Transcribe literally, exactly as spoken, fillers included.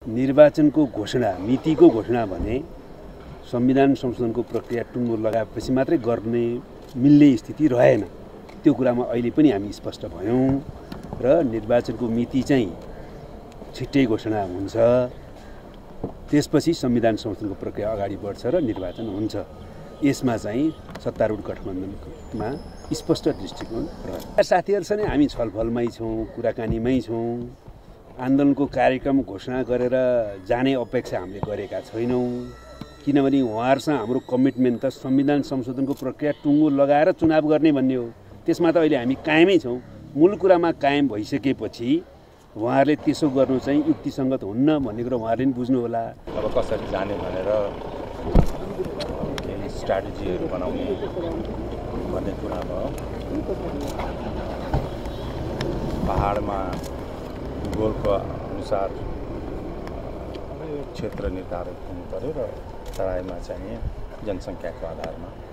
निर्वाचनको घोषणा मितिको घोषणा भने संविधान संशोधनको प्रक्रिया टुङ्गो लगाएपछि मात्रै गर्ने मिल्ने स्थिति रहेन। त्यो कुरामा अहिले पनि हामी स्पष्ट भयौं र निर्वाचनको मिति चाहिँ छिट्टै घोषणा हुन्छ। त्यसपछि संविधान संशोधनको प्रक्रिया अगाडि बढ्छ र निर्वाचन हुन्छ। यसमा चाहिँ सत्तारूढ गठबन्धनमा स्पष्ट दृष्टिकोण रह्यो। साथीहरुसँग हामी छलफलमै छौं, कुराकानीमै छौं। आन्दोलनको कार्यक्रम घोषणा गरेर जाने अपेक्षा हामीले गरेका छैनौं, किनभने उहाँहरुसँग हाम्रो कमिटमेन्ट त संविधान संशोधनको प्रक्रिया टुङ्गो लगाएर चुनाव गर्ने भन्ने हो। त्यसमा त अहिले हामी कायमै छौं। मूल कुरामा कायम भइसकेपछि उहाँहरुले त्यसो गर्नु चाहिँ युक्तिसंगत हुन्न भन्ने कुरा उहाँहरुले पनि बुझ्नु होला। अब कसरी जाने भनेर केही स्ट्र्याटेजीहरु बनाउने भन्ने कुरा भयो। पहाडमा गोलको अनुसार क्षेत्र निर्धारित हुनु पर्यो र तराईमा चाहिँ जनसङ्ख्याको आधारमा